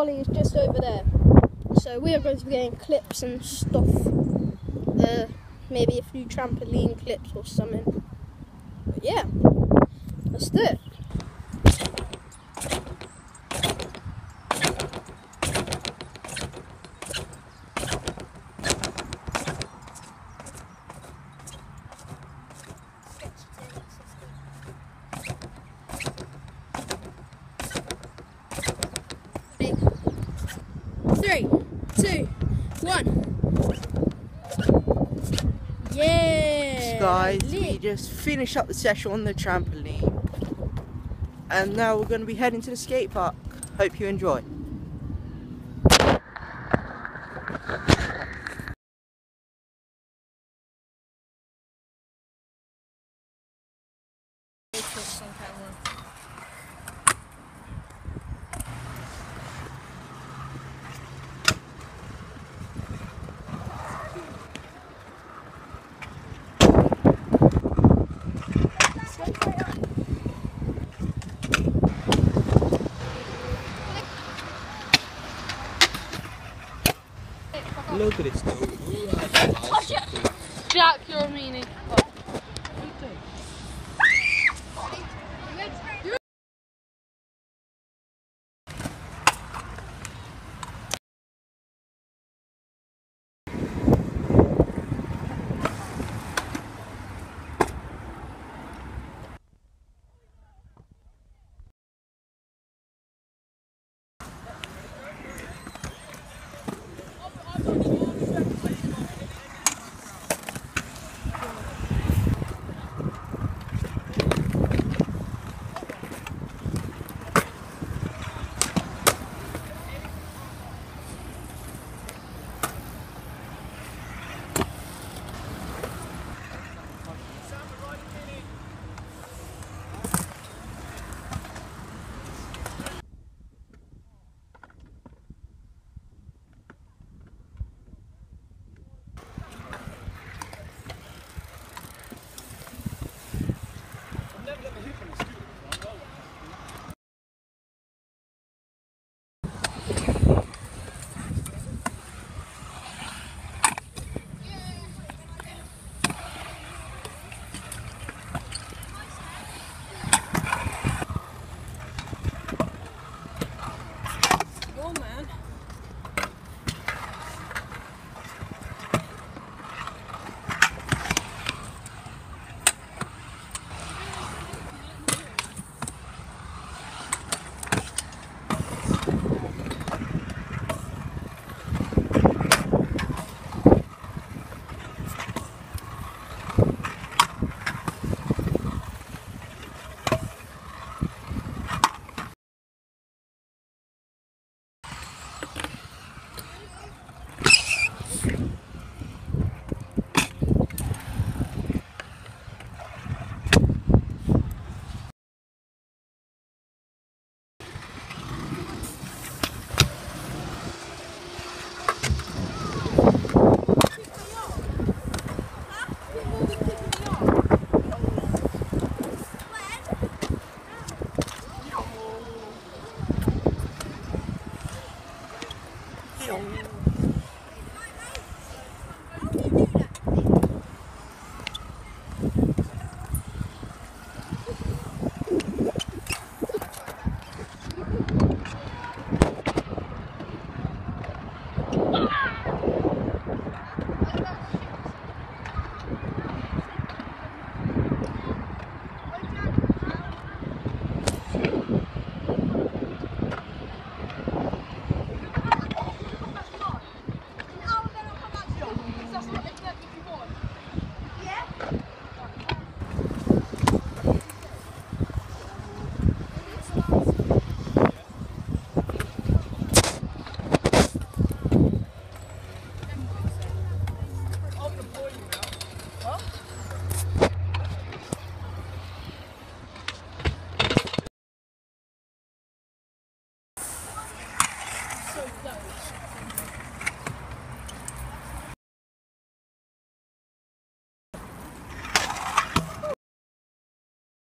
trolley is just over there. So we are going to be getting clips and stuff. Maybe a few trampoline clips or something. But yeah, let's do it. Three, two, one. Yeah! Guys, we just finished up the session on the trampoline. And now we're going to be heading to the skate park. Hope you enjoy. Look at it still. Jack, you're a meanie.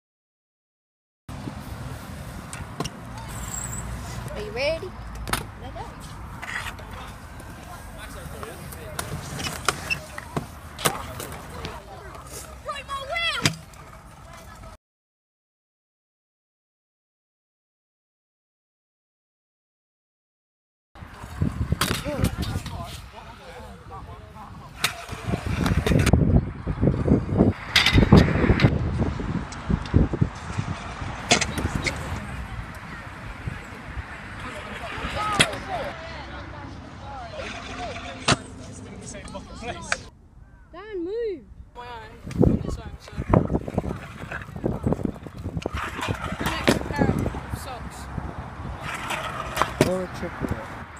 Are you ready? Dan, move. My own, on its own, so. The next pair of socks. Or a triple.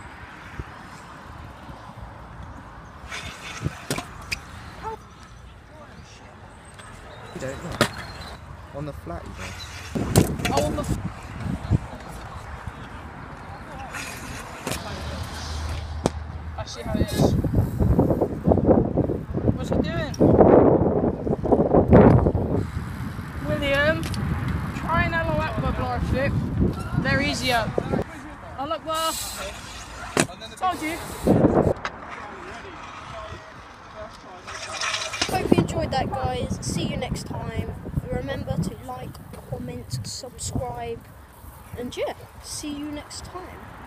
You don't know. On the flat, you don't. Oh, on the. I see how it is. What's he doing? William, try an Allah Akbar flip. They're easier. Allah Akbar. Told you. Hope you enjoyed that, guys. See you next time. Remember to like, comment, subscribe, and yeah, see you next time.